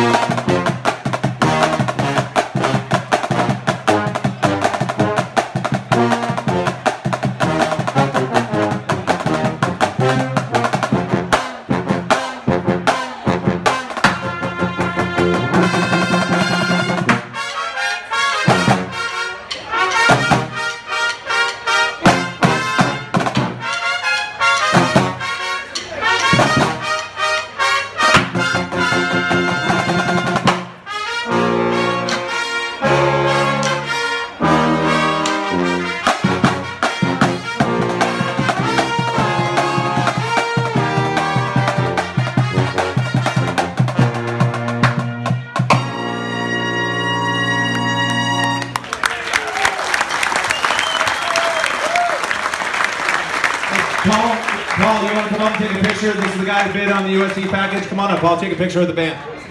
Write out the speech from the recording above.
Paul, you want to come up and take a picture? This is the guy who bid on the USC package. Come on up, Paul, take a picture with the band.